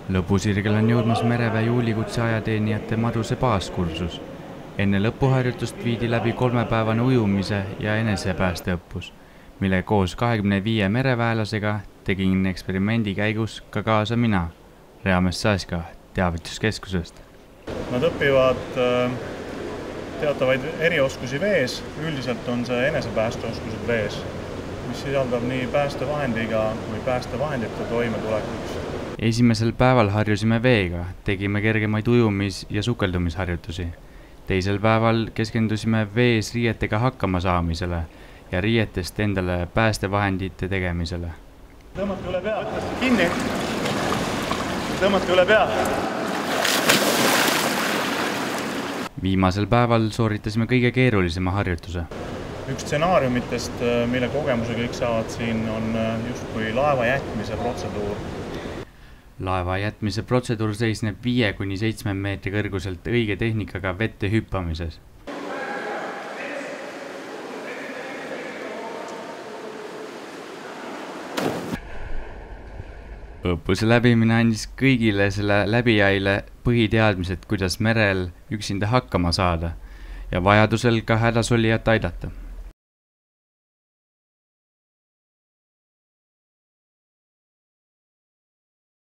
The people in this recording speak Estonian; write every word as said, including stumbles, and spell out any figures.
Lõpusirgel on jõudmas mereväe juulikutse ajateenijate madruse baaskursus. Enne lõpuharjutust viidi läbi kolmepäevane ujumise ja enesepäästeõppus, mille koos kahekümne viie mereväelasega tegin eksperimendi käigus ka kaasa mina, Reames Saaska teavituskeskusest. Nad õpivad teatavaid erioskusi vees, üldiselt on see enesepäästeoskused vees, mis sisaldab nii päästevahendiga või päästevahendite toimetulekuks. Esimesel päeval harjusime veega, tegime kergemaid ujumis- ja sukeldumisharjutusi. Teisel päeval keskendusime vees riietega hakkama saamisele ja riietest endale päästevahendite tegemisele. Tõmmake üle pea, kinni, tõmmake üle pea. Viimasel päeval sooritasime kõige keerulisema harjutuse. Üks stsenaariumitest, mille kogemuse kõik saavad siin, on justkui laeva jätmise protseduur. Laeva jätmise protseduur seisneb viie kuni seitsme meetri kõrguselt õige tehnikaga vette hüppamises. Õppuse läbimine andis kõigile selle läbijaile põhiteadmised, kuidas merel üksinda hakkama saada ja vajadusel ka hädasolijat aidata.